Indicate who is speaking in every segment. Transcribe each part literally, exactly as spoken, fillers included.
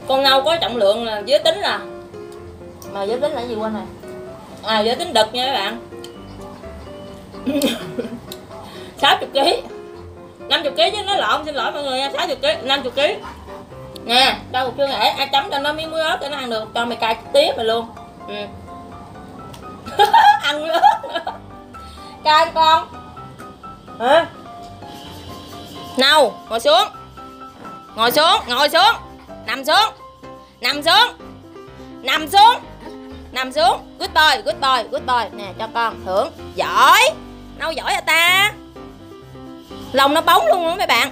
Speaker 1: Con nâu có trọng lượng là giới tính là, mà giới tính là gì quên rồi. À, giới tính đực nha các bạn. sáu mươi ký, năm mươi ký chứ nó lộn, xin lỗi mọi người nha. Sáu mươi ký, năm mươi ký nè. Đâu chưa nghệ, ai chấm cho nó miếng muối ớt cho nó ăn được, cho mày cay tiếp rồi luôn. Ừ. Ăn muối ớt nữa. Cay con hả? Nâu ngồi xuống, ngồi xuống, ngồi xuống, nằm xuống, nằm xuống, nằm xuống, nằm xuống. Good boy, good boy, good boy. Nè cho con thưởng. Giỏi. Nâu giỏi à ta. Lòng nó bóng luôn đó mấy bạn.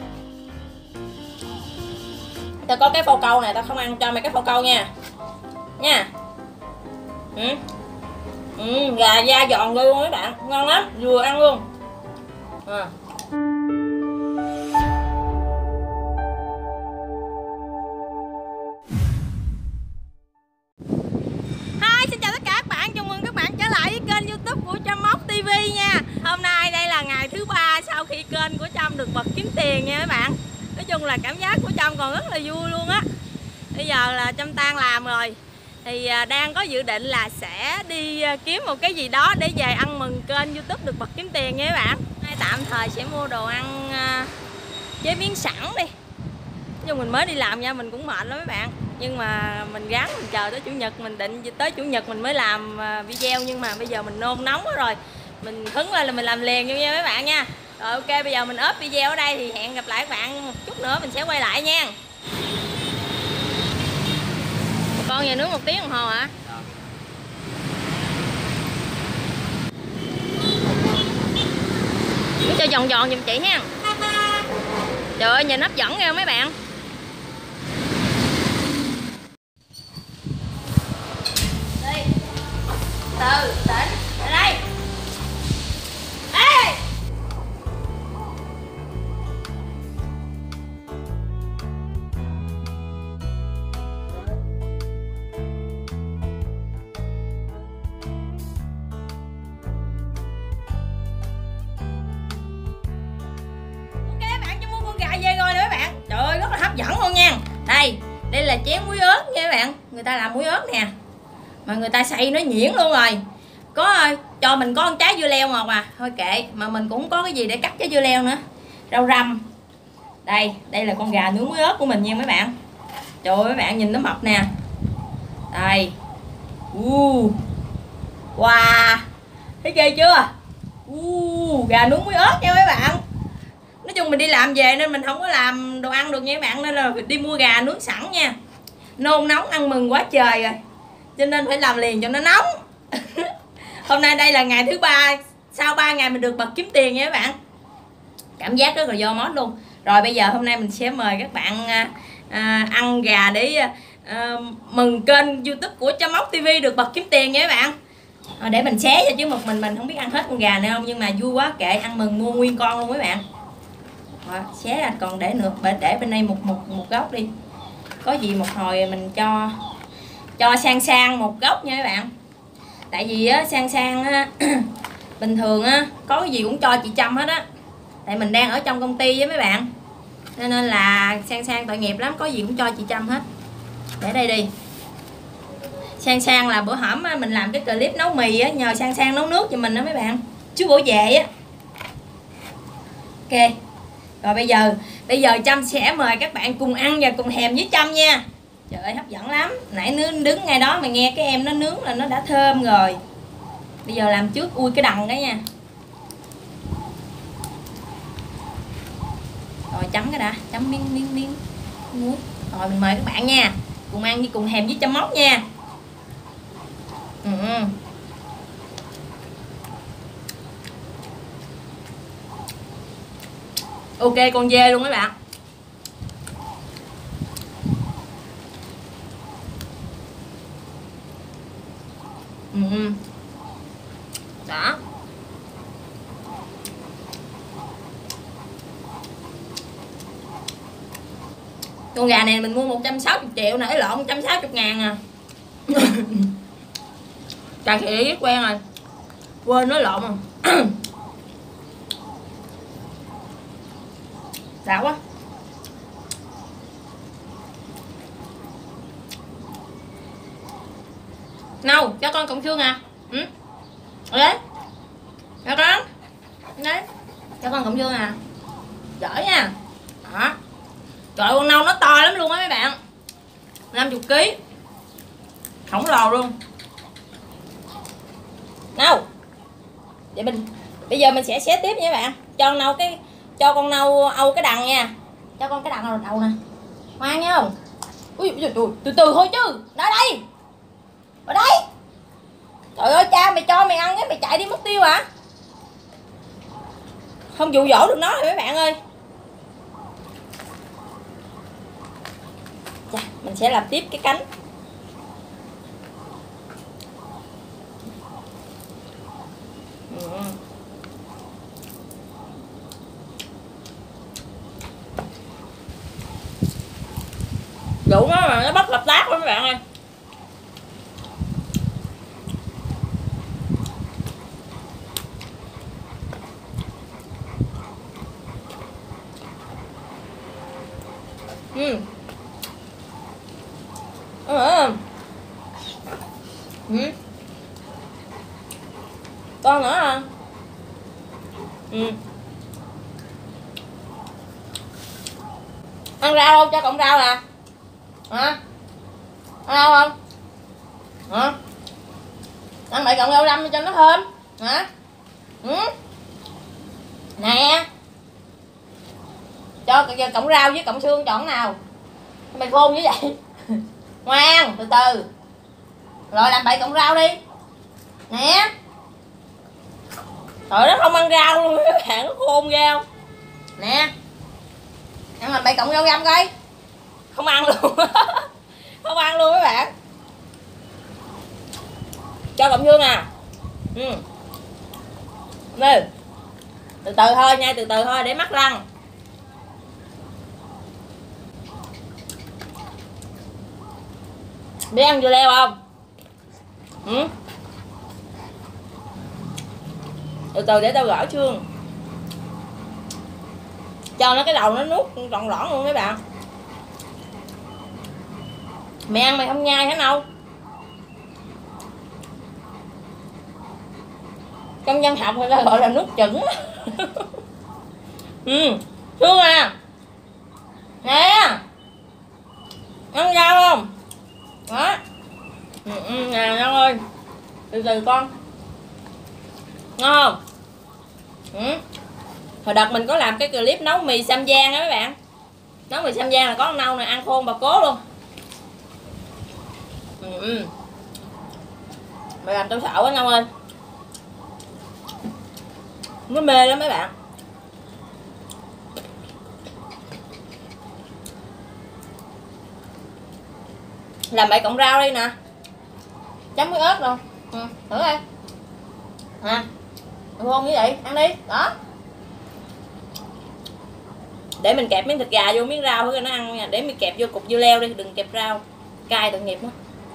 Speaker 1: Tao có cái phao câu này, tao không ăn cho mày cái phao câu nha. Nha. Ừ. Ừ, gà da giòn luôn mấy bạn, ngon lắm, vừa ăn luôn. À. Hi, xin chào tất cả các bạn, chào mừng các bạn trở lại với kênh YouTube của Trâm Móc ti vi nha. Hôm nay đây là ngày thứ ba sau khi kênh của Trâm được bật kiếm tiền nha các bạn. Nói chung là cảm giác của Trâm còn rất là vui luôn á. Bây giờ là Trâm tan làm rồi, thì đang có dự định là sẽ đi kiếm một cái gì đó để về ăn mừng kênh YouTube được bật kiếm tiền nha các bạn. Tạm thời sẽ mua đồ ăn chế biến sẵn đi. Nhưng mình mới đi làm nha, mình cũng mệt lắm mấy bạn. Nhưng mà mình gắng mình chờ tới chủ nhật, mình định tới chủ nhật mình mới làm video. Nhưng mà bây giờ mình nôn nóng rồi, mình hứng lên là mình làm liền nha mấy bạn nha. Rồi ok, bây giờ mình ốp video ở đây, thì hẹn gặp lại các bạn một chút nữa mình sẽ quay lại nha. Con về nướng một tiếng đồng hồ hả? Cứ cho giòn giòn giùm chị nha. Trời ơi, nhìn hấp dẫn nha mấy bạn. Đi. Từ tỉnh ở đây. Ê! Về rồi nè các bạn. Trời ơi, rất là hấp dẫn luôn nha. Đây, đây là chén muối ớt nha các bạn. Người ta làm muối ớt nè, mà người ta xay nó nhuyễn luôn rồi. Có cho mình có con trái dưa leo ngọt à. Thôi kệ, mà mình cũng có cái gì để cắt trái dưa leo nữa. Rau răm. Đây, đây là con gà nướng muối ớt của mình nha mấy bạn. Trời ơi mấy bạn nhìn nó mập nè. Đây. Uh. Wow. Thấy ghê chưa? Uh, gà nướng muối ớt nha mấy bạn. Nói chung mình đi làm về nên mình không có làm đồ ăn được nha các bạn, nên là đi mua gà nướng sẵn nha. Nôn nóng ăn mừng quá trời rồi, cho nên phải làm liền cho nó nóng. Hôm nay đây là ngày thứ ba sau ba ngày mình được bật kiếm tiền nha các bạn. Cảm giác rất là do mót luôn. Rồi bây giờ hôm nay mình sẽ mời các bạn à, à, ăn gà để à, mừng kênh YouTube của Trâm Móc ti vi được bật kiếm tiền nha các bạn. Rồi để mình xé cho, chứ một mình mình không biết ăn hết con gà này không, nhưng mà vui quá kệ, ăn mừng mua nguyên con luôn các bạn. Rồi, xé ra còn để được, để bên đây một một một góc đi. Có gì một hồi mình cho cho sang sang một góc nha các bạn. Tại vì á sang sang á, bình thường á có cái gì cũng cho chị Trâm hết á. Tại mình đang ở trong công ty với mấy bạn, nên nên là sang sang tội nghiệp lắm, có gì cũng cho chị Trâm hết. Để đây đi. Sang sang là bữa hổm mình làm cái clip nấu mì á, nhờ sang sang nấu nước cho mình đó mấy bạn, chú bổ vệ á. Ok. Rồi bây giờ bây giờ Trâm sẽ mời các bạn cùng ăn và cùng thèm với Trâm nha. Trời ơi hấp dẫn lắm. Nãy nướng đứng ngay đó mà nghe cái em nó nướng là nó đã thơm rồi. Bây giờ làm trước ui cái đằng cái nha. Rồi chấm cái đã, chấm miếng miếng miếng muối. Rồi mình mời các bạn nha, cùng ăn với cùng thèm với Trâm Móc nha. Ừ. Ok con dê luôn mấy bạn. Ừ. Đó. Con gà này mình mua một trăm sáu mươi triệu nè, lộn một trăm sáu mươi ngàn à. Cà khịa biết quen rồi, quên nói lộn rồi. Đã quá. Nào cho con cọng xương à. Ừ. Đấy cho con đấy, cho con cọng xương à, giỏi nha. Đó trời ơi, con nâu nó to lắm luôn á mấy bạn, năm mươi ký khổng lồ luôn. Nâu vậy mình bây giờ mình sẽ xé tiếp nha các bạn, cho con nâu cái cho con nâu âu cái đằng nha, cho con cái đằng đầu đầu nè, ngoan nha không. Ui trời, trời, từ từ thôi chứ, đó đây ở đây. Trời ơi cha mày cho mày ăn cái mày chạy đi mất tiêu à, không dụ dỗ được nó rồi mấy bạn ơi. Chà, mình sẽ làm tiếp cái cánh. Ừ. Đủ nó mà nó bắt lập tác luôn mấy bạn ơi. Ừ. Ừ. Ừ. Con nữa à. Ừ. Ăn rau không, cho cộng rau nè. Hả? Ăn rau không? Hả? Ăn bảy cộng rau răm cho nó thơm. Hả? Ừ. Nè. Cho cộng rau với cộng xương chọn nào? Mày khôn như vậy. Ngoan, từ từ. Rồi làm bảy cộng rau đi. Nè. Trời nó không ăn rau luôn các bạn, nó khôn ghê không? Nè. Ăn làm bảy cộng rau răm coi. Không ăn luôn. Không ăn luôn các bạn. Cho cộng xương à. Ừ. Nè. Từ từ thôi nha, từ từ thôi để mắc răng. Biết ăn dưa leo không? Ừ. Từ từ để tao gỡ xương. Cho nó cái đầu nó nuốt tròn lõn luôn mấy bạn. Mày ăn mày không nhai hả đâu. Trong văn học người ta gọi là nuốt chửng. Ừ. Xương à. Nè. Ăn rau không? Đó. Ừ, ừ, nè Nhân ơi. Từ từ con. Ngon không? Ừ. Hồi đợt mình có làm cái clip nấu mì Sam Giang á mấy bạn. Nấu mì Sam Giang là có con nâu này ăn khôn bà cố luôn. Ừ, ừ. Mày làm tao sợ quá Nâu ơi. Nó mê lắm mấy bạn. Làm bảy cọng rau đi nè, chấm với ớt luôn. Ừ, thử đi nè, ngon như vậy ăn đi. Đó để mình kẹp miếng thịt gà vô miếng rau thôi nó ăn nha, để mình kẹp vô cục dưa leo đi, đừng kẹp rau cay tội nghiệp đó.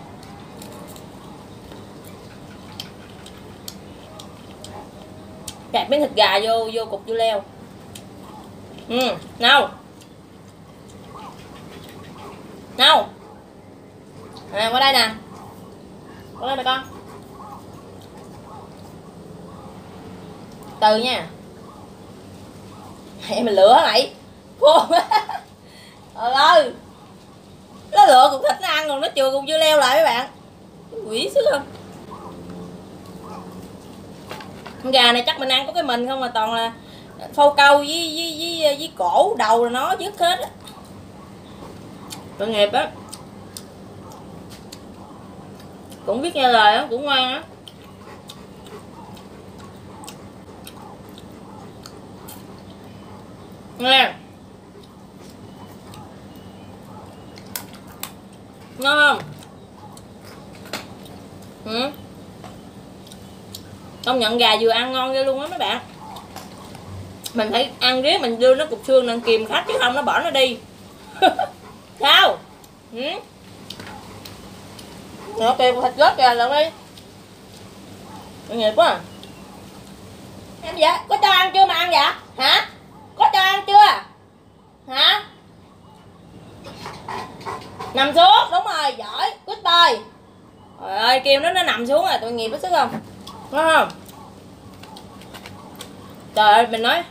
Speaker 1: Kẹp miếng thịt gà vô vô cục dưa leo. Ừ, nào nào à, qua đây nè, qua đây nè con, từ nha. Mày mình lựa mày khô. Trời ơi nó lựa cục thịt nó ăn còn nó chừa cục dưa leo lại mấy bạn, quỷ xứ không. Con gà này chắc mình ăn có cái mình không mà toàn là phâu câu với với với, với cổ đầu là nó dứt hết á, tội nghiệp á. Cũng biết nghe lời á, cũng ngoan á. Nghe ngon không? Ừ. Công nhận gà vừa ăn ngon ghê luôn á mấy bạn. Mình phải ăn riết mình đưa nó cục xương nên kìm khách chứ không nó bỏ nó đi. Sao? Ừ. Nó kêu thịt rớt kìa lần đi. Tội nghiệp quá à. Em vậy? Có cho ăn chưa mà ăn vậy? Hả? Có cho ăn chưa? Hả? Nằm xuống, đúng rồi, giỏi, good boy. Trời ơi, kêu nó nó nằm xuống rồi, tội nghiệp hết sức không? Đúng không? Trời ơi, mình nói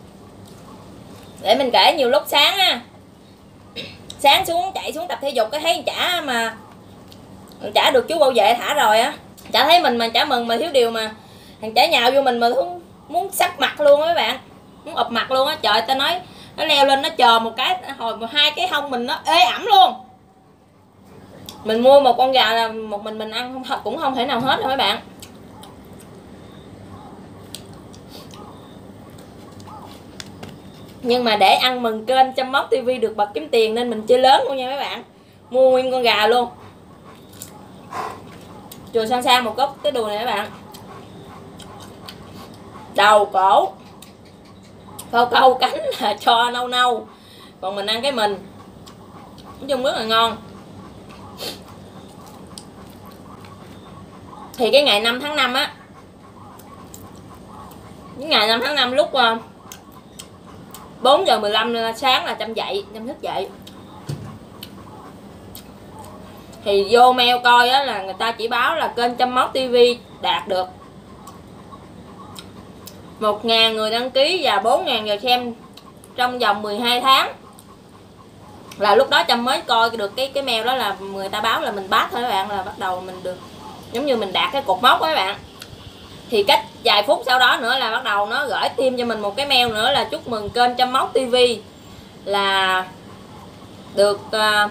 Speaker 1: để mình kể nhiều lúc sáng á, sáng xuống chạy xuống tập thể dục cái thấy chả mà chả được chú bảo vệ thả rồi á, chả thấy mình mà chả mừng, mà thiếu điều mà thằng chả nhào vô mình mà muốn muốn sắp mặt luôn á các bạn, muốn ụp mặt luôn á. Trời, ta nói nó leo lên nó chờ một cái hồi một hai cái hông mình nó ế ẩm luôn. Mình mua một con gà là một mình mình ăn không cũng không thể nào hết đâu các bạn. Nhưng mà để ăn mừng kênh Chăm Móc ti vi được bật kiếm tiền nên mình chơi lớn luôn nha mấy bạn. Mua nguyên con gà luôn, chừa sang sang một gốc cái đùi này các bạn, đầu cổ câu câu cánh là cho nâu nâu, còn mình ăn cái mình, nói chung rất là ngon. Thì cái ngày năm tháng năm á, cái ngày năm tháng năm lúc bốn giờ mười lăm sáng là Trâm dậy, Trâm thức dậy thì vô mail coi á là người ta chỉ báo là kênh Chăm Móc ti vi đạt được một ngàn người đăng ký và bốn ngàn giờ xem trong vòng mười hai tháng. Là lúc đó Trâm mới coi được cái cái mail đó, là người ta báo là mình pass thôi các bạn, là bắt đầu mình được giống như mình đạt cái cột mốc đó các bạn. Thì cách vài phút sau đó nữa là bắt đầu nó gửi thêm cho mình một cái mail nữa là chúc mừng kênh Chăm Móc ti vi là được uh,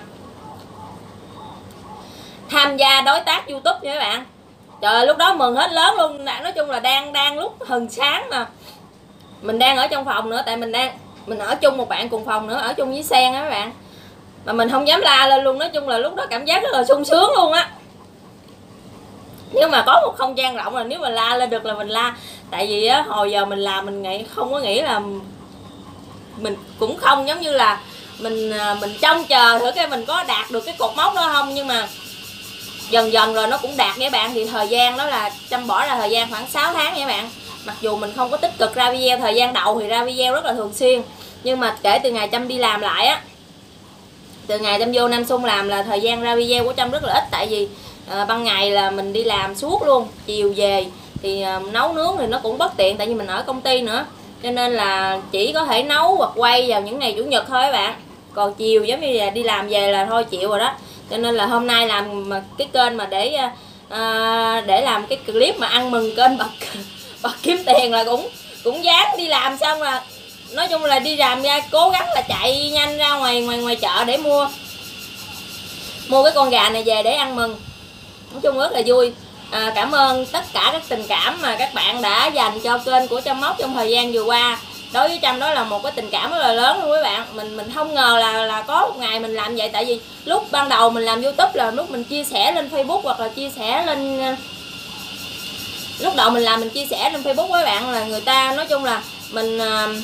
Speaker 1: tham gia đối tác YouTube nha các bạn. Trời ơi, lúc đó mừng hết lớn luôn. Nói chung là đang đang lúc hừng sáng mà mình đang ở trong phòng nữa, tại mình đang mình ở chung một bạn cùng phòng nữa, ở chung với Sen á các bạn, mà mình không dám la lên luôn. Nói chung là lúc đó cảm giác rất là sung sướng luôn á. Nhưng mà có một không gian rộng là nếu mà la lên được là mình la. Tại vì á, hồi giờ mình làm mình nghĩ không có nghĩ là mình cũng không giống như là mình mình trông chờ thử cái mình có đạt được cái cột mốc đó không. Nhưng mà dần dần rồi nó cũng đạt nha bạn. Thì thời gian đó là Trâm bỏ ra thời gian khoảng sáu tháng nha bạn. Mặc dù mình không có tích cực ra video, thời gian đầu thì ra video rất là thường xuyên, nhưng mà kể từ ngày Trâm đi làm lại á, từ ngày Trâm vô Nam Xuân làm là thời gian ra video của Trâm rất là ít. Tại vì à, ban ngày là mình đi làm suốt luôn, chiều về thì à, nấu nướng thì nó cũng bất tiện, tại vì mình ở công ty nữa, cho nên là chỉ có thể nấu hoặc quay vào những ngày chủ nhật thôi các bạn. Còn chiều giống như là đi làm về là thôi chịu rồi đó. Cho nên là hôm nay làm cái kênh mà để à, để làm cái clip mà ăn mừng kênh bật bật kiếm tiền là cũng cũng dám đi làm. Xong là nói chung là đi làm ra cố gắng là chạy nhanh ra ngoài ngoài ngoài chợ để mua mua cái con gà này về để ăn mừng. Nói chung rất là vui. À, cảm ơn tất cả các tình cảm mà các bạn đã dành cho kênh của Chăm Móc trong thời gian vừa qua. Đối với Trâm đó là một cái tình cảm rất là lớn luôn các bạn. Mình mình không ngờ là là có một ngày mình làm vậy. Tại vì lúc ban đầu mình làm YouTube là lúc mình chia sẻ lên Facebook hoặc là chia sẻ lên, lúc đầu mình làm mình chia sẻ lên Facebook với bạn, là người ta nói chung là mình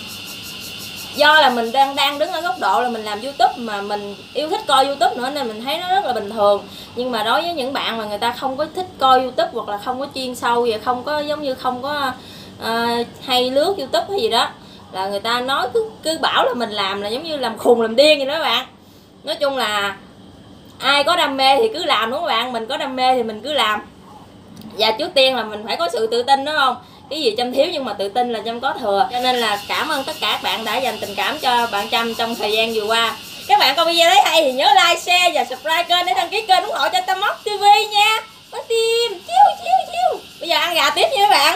Speaker 1: do là mình đang đang đứng ở góc độ là mình làm YouTube mà mình yêu thích coi YouTube nữa nên mình thấy nó rất là bình thường. Nhưng mà đối với những bạn mà người ta không có thích coi YouTube hoặc là không có chuyên sâu và không có giống như không có uh, hay lướt YouTube hay gì đó, là người ta nói cứ cứ bảo là mình làm là giống như làm khùng làm điên vậy đó các bạn. Nói chung là ai có đam mê thì cứ làm đúng không các bạn, mình có đam mê thì mình cứ làm. Và trước tiên là mình phải có sự tự tin đúng không, cái gì Trâm thiếu nhưng mà tự tin là Trâm có thừa. Cho nên là cảm ơn tất cả các bạn đã dành tình cảm cho bạn Trâm trong thời gian vừa qua. Các bạn coi video thấy hay thì nhớ like, share và subscribe kênh để đăng ký kênh ủng hộ cho Chăm Móc ti vi nha. Có tim chiêu chiêu chiêu. Bây giờ ăn gà tiếp nha các bạn.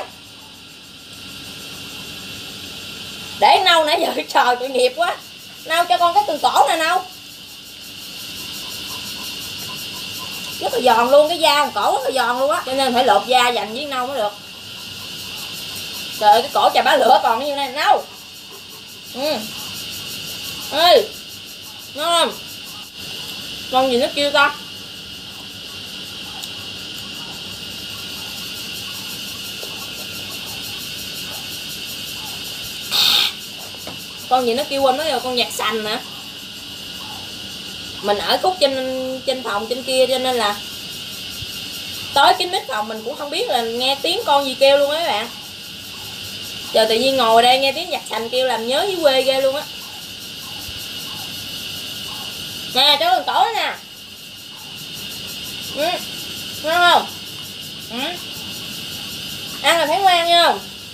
Speaker 1: Để nâu nãy giờ trời tội nghiệp quá. Nâu cho con cái từ cổ nè nâu. Rất là giòn luôn, cái da cổ rất là giòn luôn á, cho nên phải lột da dành với nâu mới được. Trời ơi, cái cổ chà bá lửa còn như này nâu. Ừ. Ê, ngon. Con gì nó kêu ta? Con gì nó kêu quên, nó là con vạc sành nè. Mình ở khúc trên trên phòng trên kia cho nên là tối cái nít phòng mình cũng không biết là nghe tiếng con gì kêu luôn á các bạn. Giờ tự nhiên ngồi đây nghe tiếng vạc sành kêu làm nhớ với quê ghê luôn á. Nè cháu đừng cổ nè. Ừ. Ngon không? Ừ. Ăn là thấy ngoan nha.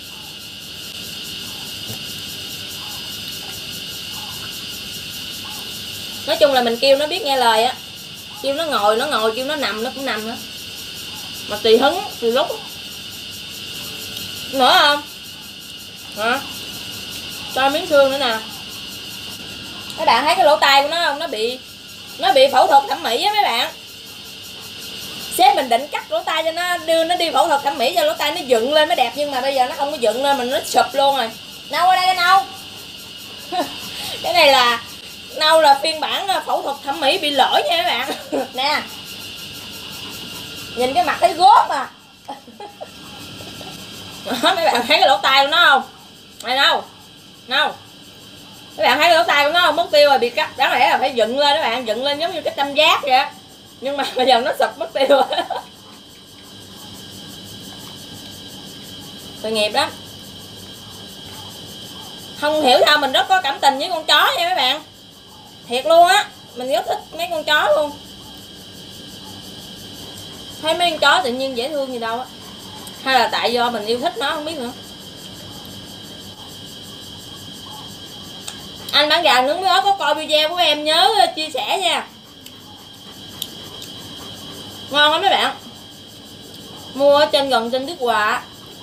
Speaker 1: Nói chung là mình kêu nó biết nghe lời á, kêu nó ngồi nó ngồi, kêu nó nằm nó cũng nằm nữa, mà tùy hứng tùy lúc. Nữa không hả? Cho miếng xương nữa nè. Các bạn thấy cái lỗ tai của nó không? Nó bị nó bị phẫu thuật thẩm mỹ á mấy bạn. Sếp mình định cắt lỗ tai cho nó, đưa nó đi phẫu thuật thẩm mỹ cho lỗ tai nó dựng lên mới đẹp, nhưng mà bây giờ nó không có dựng lên, mình nó sụp luôn rồi. Nâu ở đây cái nâu. Cái này là nâu là phiên bản phẫu thuật thẩm mỹ bị lỗi nha các bạn. Nè, nhìn cái mặt thấy gốt mà. Đó, mấy bạn thấy cái lỗ tai của nó không? Này đâu đâu, các bạn thấy cái lỗ tai của nó không? Mất tiêu rồi, bị cắt, đáng lẽ là phải dựng lên các bạn, dựng lên giống như cái tam giác vậy, nhưng mà bây giờ nó sụp mất tiêu rồi. Tội nghiệp lắm. Không hiểu sao mình rất có cảm tình với con chó nha mấy bạn, thiệt luôn á, mình rất thích mấy con chó luôn. Thấy mấy con chó tự nhiên dễ thương gì đâu á, hay là tại do mình yêu thích nó không biết nữa. Anh bán gà nướng muối ớt có coi video của em nhớ chia sẻ nha, ngon lắm mấy bạn. Mua ở trên gần trên Đức Hòa.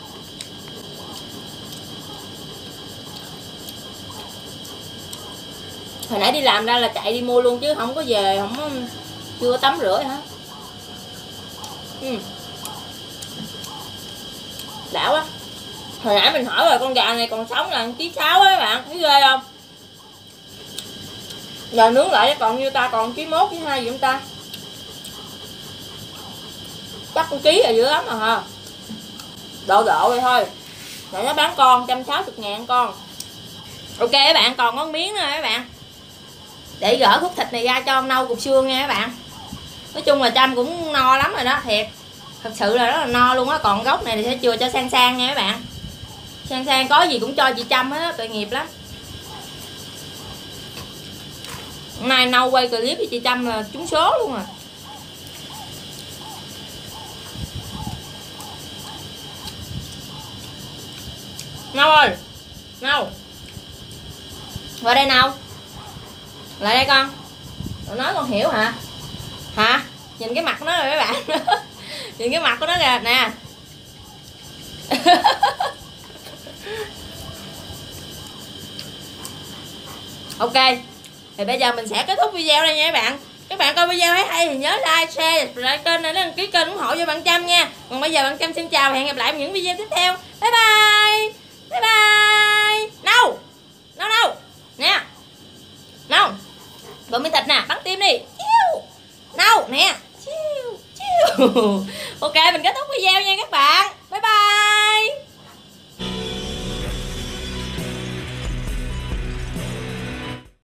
Speaker 1: Hồi nãy đi làm ra là chạy đi mua luôn chứ không có về, không có, chưa tắm rửa hả. Ừ. Đã quá. Hồi nãy mình hỏi rồi, con gà này còn sống là một ký sáu á các bạn, thấy ghê không? Giờ nướng lại còn nhiêu ta, còn ký mốt với hai gì không ta? Chắc con ký là dữ lắm mà hả? Độ độ vậy thôi. Để nó bán con, một trăm sáu mươi ngàn con. Ok các bạn, còn có miếng nữa các bạn. Để gỡ khúc thịt này ra cho con nâu cục xương nha các bạn. Nói chung là Trâm cũng no lắm rồi đó, thiệt. Thật sự là rất là no luôn á, còn gốc này thì sẽ chừa cho sang sang nha các bạn. Sang sang có gì cũng cho chị Trâm hết á, tội nghiệp lắm. Hôm nay nâu quay clip với chị Trâm là trúng số luôn à. Nâu ơi, Nâu vào đây nào, lại đây con. Tụi nói con hiểu hả? Hả? Nhìn cái mặt của nó rồi các bạn. Nhìn cái mặt của nó kìa nè. Ok, thì bây giờ mình sẽ kết thúc video đây nha các bạn. Các bạn coi video thấy hay thì nhớ like, share, subscribe kênh này, đăng ký kênh ủng hộ cho bạn Trâm nha. Còn bây giờ bạn Trâm xin chào và hẹn gặp lại ở những video tiếp theo. Bye bye. Bye bye. Đâu? Đâu đâu? Nè. Đâu? Bấm miếng thịt nè, bắn tim đi. Chiu. Đâu? Nè. Chiu. Chiu. Ok, mình kết thúc video nha các bạn.